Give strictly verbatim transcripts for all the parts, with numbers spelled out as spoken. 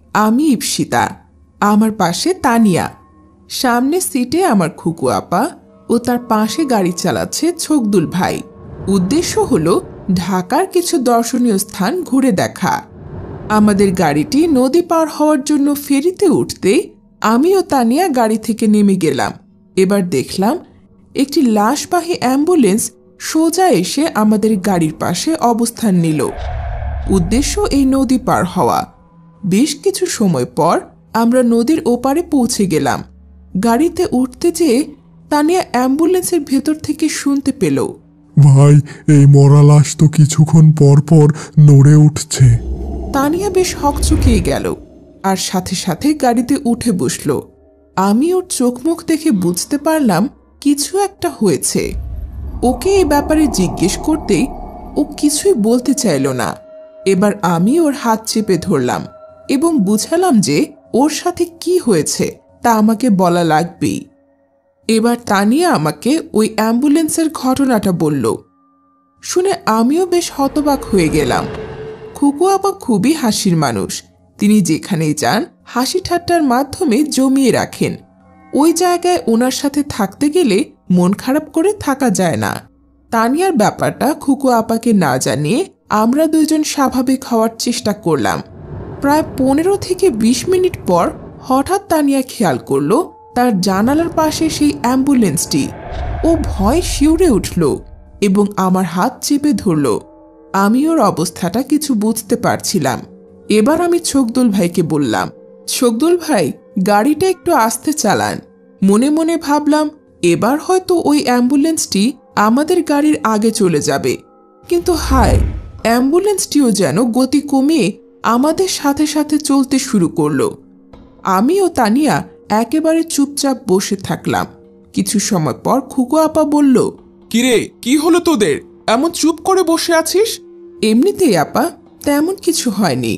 আমি ইপসিতা, আমার পাশে তানিয়া। সামনে সিটে আমার খুকু আপা ও তার পাশে গাড়ি চালাচ্ছে ছকদুল ভাই। উদ্দেশ্য হলো ঢাকার কিছু দর্শনীয় স্থান ঘুরে দেখা। আমাদের গাড়িটি নদী পার হওয়ার জন্য ফেরিতে উঠতে আমি ও তানিয়া গাড়ি থেকে নেমে গেলাম। এবার দেখলাম একটি লাশবাহী অ্যাম্বুলেন্স সোজা এসে আমাদের গাড়ির পাশে অবস্থান নিল। উদ্দেশ্য এই নদী পার হওয়া। বেশ কিছু সময় পর আমরা নদীর ওপারে পৌঁছে গেলাম। গাড়িতে উঠতে যেয়ে তানিয়া অ্যাম্বুলেন্সের ভেতর থেকে শুনতে পেল, ভাই, এই মরা লাশ তো কিছুক্ষণ পর পর নড়ে উঠছে। তানিয়া বেশ হকচকিয়ে গেল আর সাথে সাথে গাড়িতে উঠে বসল। আমি ওর চোখ মুখ দেখে বুঝতে পারলাম কিছু একটা হয়েছে। ওকে এই ব্যাপারে জিজ্ঞেস করতেই ও কিছুই বলতে চাইল না। এবার আমি ওর হাত চেপে ধরলাম এবং বুঝালাম যে ওর সাথে কি হয়েছে তা আমাকে বলা লাগবেই। এবার তানিয়া আমাকে ওই অ্যাম্বুলেন্সের ঘটনাটা বলল। শুনে আমিও বেশ হতবাক হয়ে গেলাম। খুকু আপা খুবই হাসির মানুষ। তিনি যেখানেই যান হাসি ঠাট্টার মাধ্যমে জমিয়ে রাখেন। ওই জায়গায় ওনার সাথে থাকতে গেলে মন খারাপ করে থাকা যায় না। তানিয়ার ব্যাপারটা খুকু আপাকে না জানিয়ে আমরা দুজন স্বাভাবিক হওয়ার চেষ্টা করলাম। প্রায় পনেরো থেকে বিশ মিনিট পর হঠাৎ তানিয়া খেয়াল করল তার জানালার পাশে সেই অ্যাম্বুলেন্সটি। ও ভয় শিউরে উঠল এবং আমার হাত চেপে ধরল। আমি ওর অবস্থাটা কিছু বুঝতে পারছিলাম। এবার আমি ছকদুল ভাইকে বললাম, ছকদুল ভাই, গাড়িটা একটু আস্তে চালান। মনে মনে ভাবলাম এবার হয়তো ওই অ্যাম্বুলেন্সটি আমাদের গাড়ির আগে চলে যাবে। কিন্তু হায়, অ্যাম্বুলেন্সটিও যেন গতি কমিয়ে আমাদের সাথে সাথে চলতে শুরু করলো। আমি ও তানিয়া একেবারে চুপচাপ বসে থাকলাম। কিছু সময় পর খুকু আপা বলল, কিরে, কি হলো তোদের? এমন চুপ করে বসে আছিস? এমনিতেই আপা, তেমন কিছু হয়নি।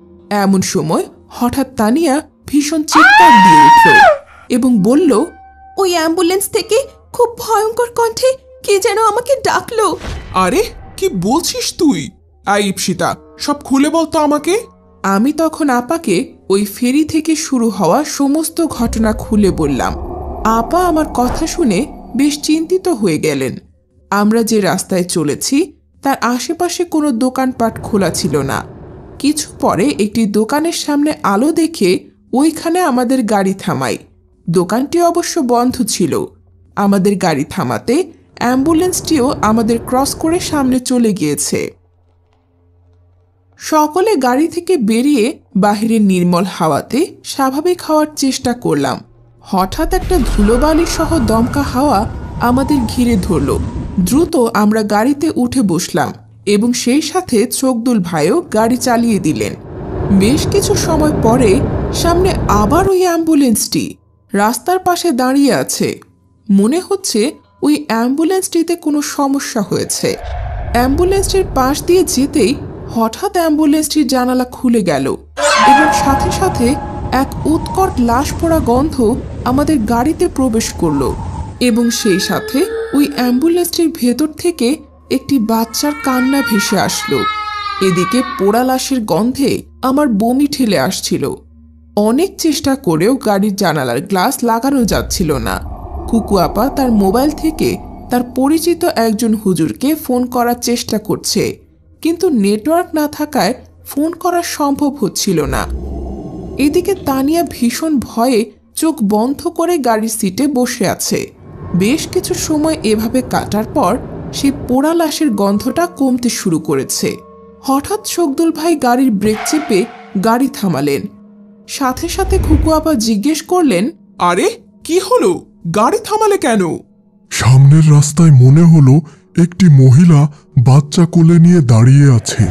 এমন সময় হঠাৎ তানিয়া ভীষণ চিৎকার দিয়ে উঠল এবং বলল, ওই অ্যাম্বুলেন্স থেকে খুব ভয়ঙ্কর কণ্ঠে কে যেন আমাকে ডাকলো। আরে কি বলছিস তুই? আই ইপসিতা, সব খুলে বলতো আমাকে। আমি তখন আপাকে ওই ফেরি থেকে শুরু হওয়া সমস্ত ঘটনা খুলে বললাম। আপা আমার কথা শুনে বেশ চিন্তিত হয়ে গেলেন। আমরা যে রাস্তায় চলেছি তার আশেপাশে কোনো দোকানপাট খোলা ছিল না। কিছু পরে একটি দোকানের সামনে আলো দেখে ওইখানে আমাদের গাড়ি থামাই। দোকানটি অবশ্য বন্ধ ছিল। আমাদের গাড়ি থামাতে অ্যাম্বুলেন্সটিও আমাদের ক্রস করে সামনে চলে গিয়েছে। সকলে গাড়ি থেকে বেরিয়ে বাহিরের নির্মল হাওয়াতে স্বাভাবিক হওয়ার চেষ্টা করলাম। হঠাৎ একটা ধুলোবালি সহ দমকা হাওয়া আমাদের ঘিরে ধরল। দ্রুত আমরা গাড়িতে উঠে বসলাম এবং সেই সাথে ছকদুল ভাইও গাড়ি চালিয়ে দিলেন। বেশ কিছু সময় পরে সামনে আবার ওই অ্যাম্বুলেন্সটি রাস্তার পাশে দাঁড়িয়ে আছে। মনে হচ্ছে ওই অ্যাম্বুলেন্সটিতে কোনো সমস্যা হয়েছে। অ্যাম্বুলেন্সটির পাশ দিয়ে যেতেই হঠাৎ অ্যাম্বুলেন্সটির জানালা খুলে গেল এবং সাথে সাথে এক উৎকট লাশ পোড়া গন্ধ আমাদের গাড়িতে প্রবেশ করল এবং সেই সাথে ওই অ্যাম্বুলেন্সটির ভেতর থেকে একটি বাচ্চার কান্না ভেসে আসলো। এদিকে পোড়া লাশের গন্ধে আমার বমি ঠেলে আসছিল। অনেক চেষ্টা করেও গাড়ির জানালার গ্লাস লাগানো যাচ্ছিল না। কুকু আপা তার মোবাইল থেকে তার পরিচিত একজন হুজুরকে ফোন করার চেষ্টা করছে, কিন্তু নেটওয়ার্ক না থাকায় ফোন করা সম্ভব হচ্ছিল না। এদিকে তানিয়া ভীষণ ভয়ে চোখ বন্ধ করে গাড়ির সিটে বসে আছে। বেশ কিছু সময় এভাবে কাটার পর সেই পোড়া লাশের গন্ধটা কমতে শুরু করেছে। হঠাৎ ছকদুল ভাই গাড়ির ব্রেক চেপে গাড়ি থামালেন। সাথে সাথে খুকু আপা জিজ্ঞেস করলেন, আরে কি হলো? গাড়ি থামালে কেন? সামনের রাস্তায় মনে হলো একটি মহিলা বাচ্চা কোলে নিয়ে দাঁড়িয়ে আছে।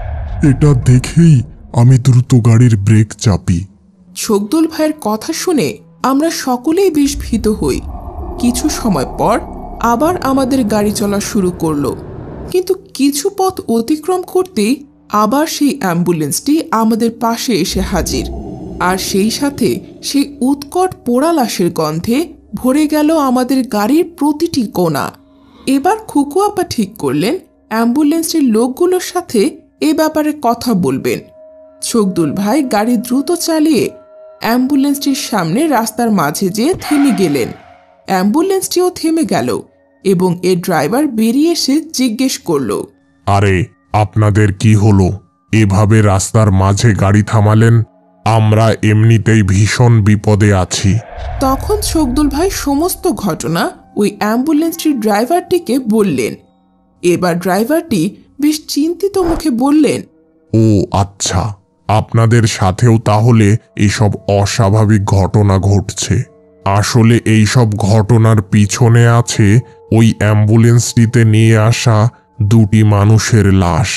এটা দেখেই আমি দ্রুত গাড়ির ব্রেক চাপি। ছকদুল ভাইয়ের কথা শুনে আমরা সকলেই বেশ ভীত হই। কিছু সময় পর আবার আমাদের গাড়ি চলা শুরু করলো, কিন্তু কিছু পথ অতিক্রম করতেই আবার সেই অ্যাম্বুলেন্সটি আমাদের পাশে এসে হাজির। আর সেই সাথে সেই উৎকট পোড়া লাশের গন্ধে ভরে গেল আমাদের গাড়ির প্রতিটি কোণা। এবার খুকু আপা ঠিক করলেন অ্যাম্বুলেন্সের লোকগুলোর সাথে এ ব্যাপারে কথা বলবেন। শোকদুল ভাই গাড়ি দ্রুত চালিয়ে অ্যাম্বুলেন্সটির সামনে রাস্তার মাঝে যেয়ে থেমে গেলেন। অ্যাম্বুলেন্সটিও থেমে গেল এবং এর ড্রাইভার বেরিয়ে এসে জিজ্ঞেস করল, আরে আপনাদের কি হলো? এভাবে রাস্তার মাঝে গাড়ি থামালেন? আমরা এমনিতেই ভীষণ বিপদে আছি। তখন শোকদুল ভাই সমস্ত ঘটনা ওই অ্যাম্বুলেন্সটির ড্রাইভারটিকে বললেন। এবার ড্রাইভারটি বেশ চিন্তিত মুখে বললেন, ও আচ্ছা, আপনাদের সাথেও তাহলে এইসব অস্বাভাবিক ঘটনা ঘটছে। আসলে এইসব ঘটনার পিছনে আছে ওই অ্যাম্বুলেন্সটিতে নিয়ে আসা দুটি মানুষের লাশ।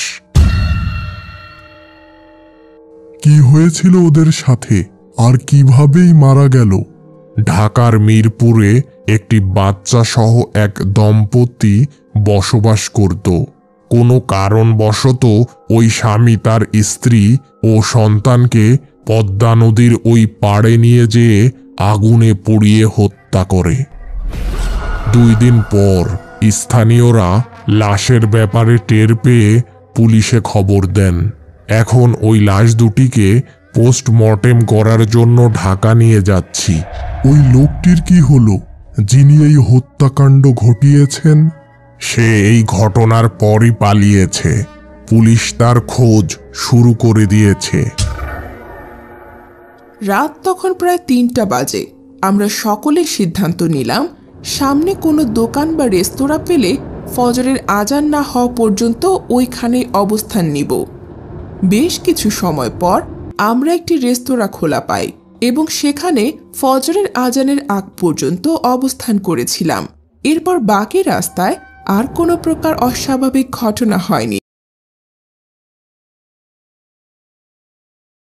কি হয়েছিল ওদের সাথে আর কিভাবেই মারা গেল? ঢাকার মিরপুরে একটি বাচ্চা সহ এক দম্পতি বসবাস করত। কোনো কারণবশত ওই স্বামী তার স্ত্রী ও সন্তানকে পদ্মা নদীর ওই পাড়ে নিয়ে যেয়ে আগুনে পুড়িয়ে হত্যা করে। দুই দিন পর স্থানীয়রা লাশের ব্যাপারে টের পেয়ে পুলিশে খবর দেন। এখন ওই লাশ দুটিকে পোস্টমর্টেম করার জন্য ঢাকা নিয়ে যাচ্ছি। ওই লোকটির কি হলো যিনি এই হত্যাকাণ্ড ঘটিয়েছেন? সে এই ঘটনার পরই পালিয়েছে। পুলিশ তার খোঁজ শুরু করে দিয়েছে। রাত তখন প্রায় তিনটা বাজে। আমরা সকলে সিদ্ধান্ত নিলাম সামনে কোনো দোকান বা রেস্তোরাঁ পেলে ফজরের আজান না হওয়া পর্যন্ত ওইখানে অবস্থান নিব। বেশ কিছু সময় পর আমরা একটি রেস্তোরাঁ খোলা পাই এবং সেখানে ফজরের আজানের আগ পর্যন্ত অবস্থান করেছিলাম। এরপর বাকি রাস্তায় আর কোনো প্রকার অস্বাভাবিক ঘটনা হয়নি।